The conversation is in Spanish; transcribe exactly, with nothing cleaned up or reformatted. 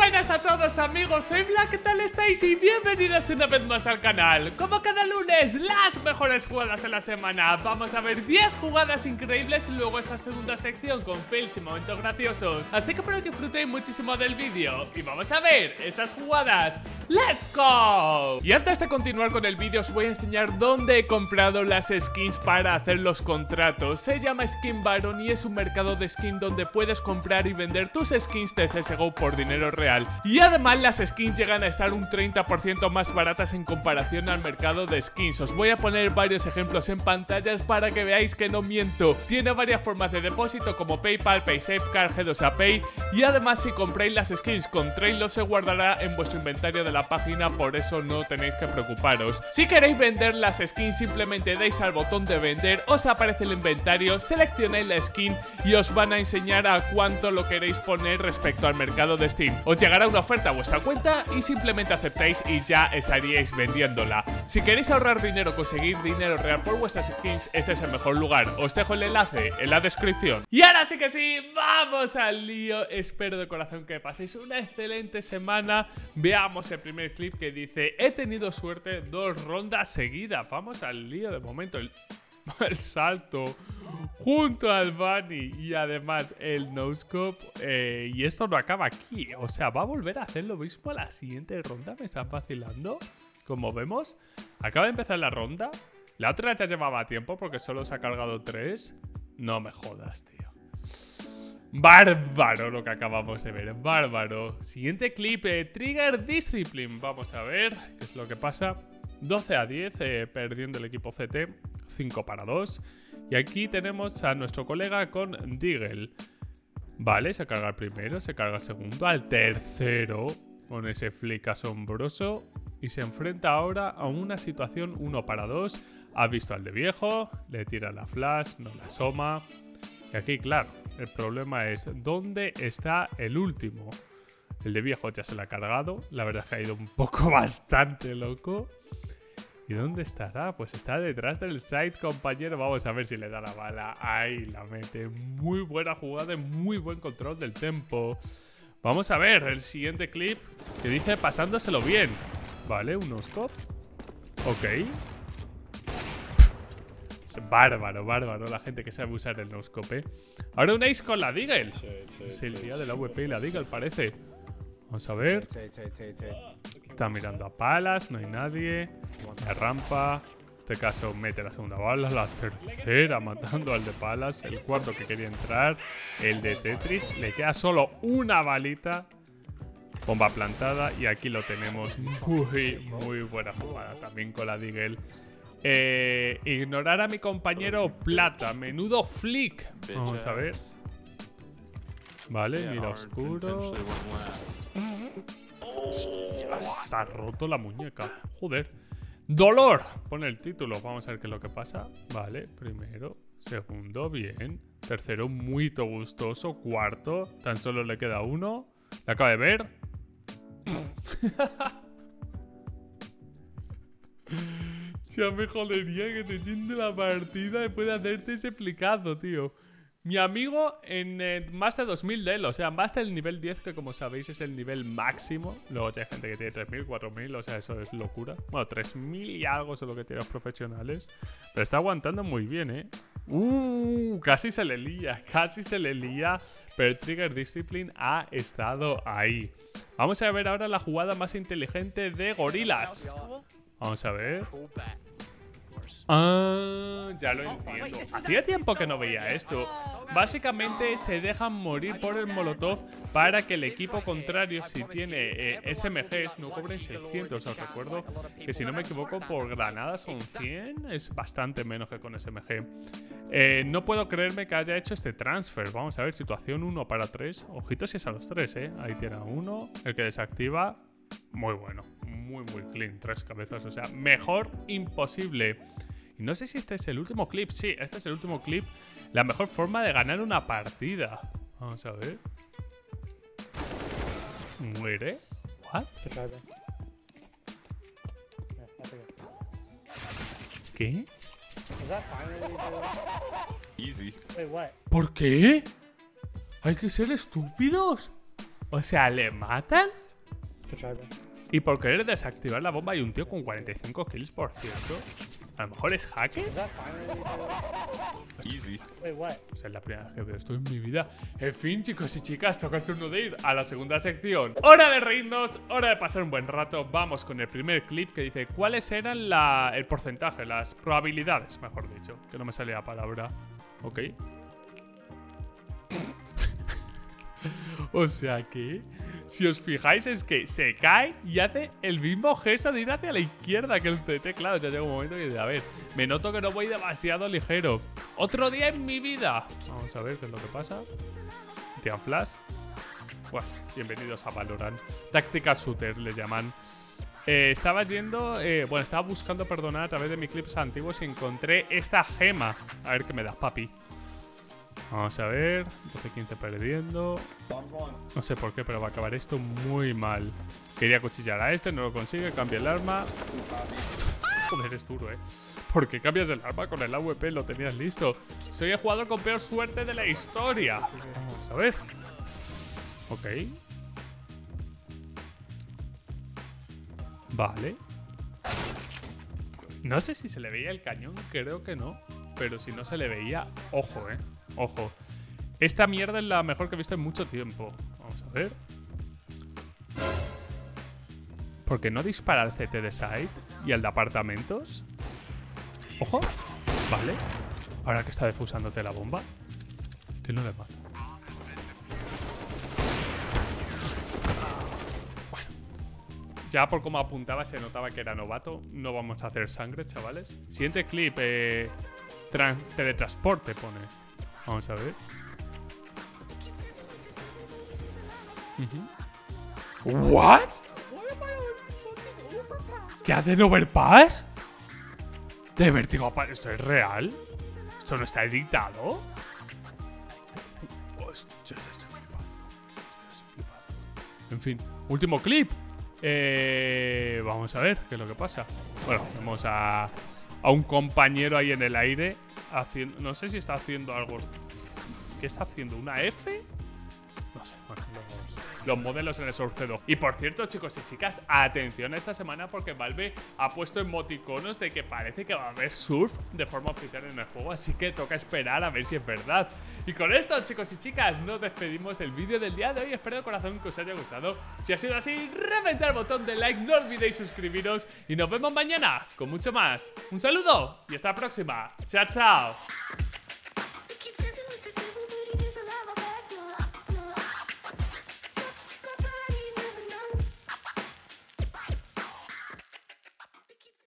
Buenas a todos amigos, soy Black, ¿qué tal estáis? Y bienvenidos una vez más al canal. Como cada lunes, las mejores jugadas de la semana. Vamos a ver diez jugadas increíbles y luego esa segunda sección con fails y momentos graciosos. Así que espero que disfrutéis muchísimo del vídeo y vamos a ver esas jugadas. ¡Let's go! Y antes de continuar con el vídeo os voy a enseñar dónde he comprado las skins para hacer los contratos. Se llama Skin Baron y es un mercado de skin donde puedes comprar y vender tus skins de C S G O por dinero real. Y además las skins llegan a estar un treinta por ciento más baratas en comparación al mercado de skins. Os voy a poner varios ejemplos en pantallas para que veáis que no miento. Tiene varias formas de depósito como PayPal, PaySafeCard, G dos A Pay. Y además si compráis las skins con Trailer se guardará en vuestro inventario de la página, por eso no tenéis que preocuparos. Si queréis vender las skins simplemente dais al botón de vender, os aparece el inventario, seleccionáis la skin y os van a enseñar a cuánto lo queréis poner respecto al mercado de Steam. Os llegará una oferta a vuestra cuenta y simplemente aceptáis y ya estaríais vendiéndola. Si queréis ahorrar dinero o conseguir dinero real por vuestras skins, este es el mejor lugar. Os dejo el enlace en la descripción. Y ahora sí que sí, vamos al lío. Espero de corazón que paséis una excelente semana. Veamos el primer clip que dice: he tenido suerte dos rondas seguidas. Vamos al lío. De momento el, el salto junto al Bunny y además el no-scope, eh, y esto no acaba aquí. O sea, va a volver a hacer lo mismo a la siguiente ronda. Me están vacilando. Como vemos, acaba de empezar la ronda. La otra ya llevaba tiempo porque solo se ha cargado tres. No me jodas, tío. Bárbaro lo que acabamos de ver, bárbaro. Siguiente clip, eh, Trigger Discipline. Vamos a ver qué es lo que pasa. doce a diez, eh, perdiendo el equipo C T. cinco para dos. Y aquí tenemos a nuestro colega con Deagle. Vale, se carga el primero, se carga el segundo, al tercero con ese flick asombroso. Y se enfrenta ahora a una situación uno para dos. Ha visto al de viejo, le tira la flash, no la asoma. Y aquí, claro, el problema es ¿dónde está el último? El de viejo ya se lo ha cargado. La verdad es que ha ido un poco bastante loco. ¿Y dónde estará? Pues está detrás del side, compañero. Vamos a ver si le da la bala. Ahí la mete. Muy buena jugada y muy buen control del tempo. Vamos a ver el siguiente clip que dice pasándoselo bien. Vale, un no-scope. Ok. Bárbaro, bárbaro la gente que sabe usar el no-scope, ¿eh? Ahora un ace con la Deagle. Es el día de la A W P y la Deagle, parece. Vamos a ver. Está mirando a palas, no hay nadie. La rampa. En este caso mete la segunda bala. La tercera matando al de palas. El cuarto que quería entrar. El de Tetris. Le queda solo una balita. Bomba plantada. Y aquí lo tenemos. Muy, muy buena jugada también con la Deagle. Eh, ignorar a mi compañero Plata. Menudo flick. Vamos a ver. Vale, mira oscuro. Se ha roto la muñeca. Joder. Dolor. Pone el título. Vamos a ver qué es lo que pasa. Vale, primero. Segundo, bien. Tercero, muy gustoso. Cuarto, tan solo le queda uno. ¿Le acaba de ver? Ya me jodería que te chinde la partida después de hacerte ese plicado, tío. Mi amigo en eh, más de dos mil de él, o sea, más del nivel diez, que como sabéis es el nivel máximo. Luego hay gente que tiene tres mil, cuatro mil, o sea, eso es locura. Bueno, tres mil y algo son lo que tienen los profesionales. Pero está aguantando muy bien, ¿eh? Uh, casi se le lía, casi se le lía. Pero Trigger Discipline ha estado ahí. Vamos a ver ahora la jugada más inteligente de Gorilas. Vamos a ver. Ah, ya lo entiendo. Hacía tiempo que no veía esto. Básicamente se dejan morir por el molotov para que el equipo contrario, si tiene eh, S M Gs, no cobren seiscientos. Os recuerdo que, si no me equivoco, por granadas son cien. Es bastante menos que con S M G. Eh, no puedo creerme que haya hecho este transfer. Vamos a ver, situación uno para tres. Ojito si es a los tres, ¿eh? Ahí tiene a uno. El que desactiva. Muy bueno, muy muy clean, tres cabezas, o sea, mejor imposible. Y no sé si este es el último clip. Sí, este es el último clip. La mejor forma de ganar una partida. Vamos a ver. ¿Muere? ¿What? ¿Qué? Easy. ¿Por qué? ¿Hay que ser estúpidos? O sea, ¿le matan? Qué raro. Y por querer desactivar la bomba hay un tío con cuarenta y cinco kills, por cierto. A lo mejor es hacker. Is that finally? Easy. Wait, what? O sea, es la primera vez que veo esto en mi vida. En fin, chicos y chicas, toca el turno de ir a la segunda sección. Hora de reírnos, hora de pasar un buen rato. Vamos con el primer clip que dice cuáles eran la, el porcentaje, las probabilidades, mejor dicho. Que no me salía la palabra. Ok. O sea que, si os fijáis, es que se cae y hace el mismo gesto de ir hacia la izquierda que el C T. Claro, ya llega un momento que dice, a ver, me noto que no voy demasiado ligero. Otro día en mi vida. Vamos a ver qué es lo que pasa. Tiran flash. Bueno, bienvenidos a Valorant. Tactical Shooter le llaman. Eh, estaba yendo, eh, bueno, estaba buscando perdonar a través de mis clips antiguos y encontré esta gema. A ver qué me das, papi. Vamos a ver, doce quince perdiendo. No sé por qué, pero va a acabar esto muy mal. Quería cuchillar a este, no lo consigue, cambia el arma. Joder, es duro, eh. ¿Por qué cambias el arma con el A W P? Lo tenías listo. Soy el jugador con peor suerte de la historia. Vamos a ver. Ok. Vale. No sé si se le veía el cañón, creo que no. Pero si no se le veía, ojo, eh. Ojo. Esta mierda es la mejor que he visto en mucho tiempo. Vamos a ver. ¿Por qué no dispara al C T de side y al de apartamentos? Ojo. Vale. Ahora que está defusándote la bomba. Que no le mata. Bueno. Ya por cómo apuntaba se notaba que era novato. No vamos a hacer sangre, chavales. Siguiente clip. Eh, teletransporte pone. Vamos a ver. Uh-huh. ¿What? ¿Qué hace en Overpass? ¿De Vértigo? ¿Esto es real? ¿Esto no está editado? Pues yo estoy flipando. Yo estoy flipando. En fin, último clip. Eh, vamos a ver qué es lo que pasa. Bueno, vamos a, a un compañero ahí en el aire haciendo. No sé si está haciendo algo. ¿Qué está haciendo? ¿Una F? No sé, bueno, los, los modelos en el Source dos. Y por cierto, chicos y chicas, atención a esta semana porque Valve ha puesto emoticonos de que parece que va a haber surf de forma oficial en el juego, así que toca esperar a ver si es verdad. Y con esto, chicos y chicas, nos despedimos del vídeo del día de hoy. Espero de corazón que os haya gustado. Si ha sido así, reventad el botón de like, no olvidéis suscribiros y nos vemos mañana con mucho más. Un saludo y hasta la próxima. Chao, chao.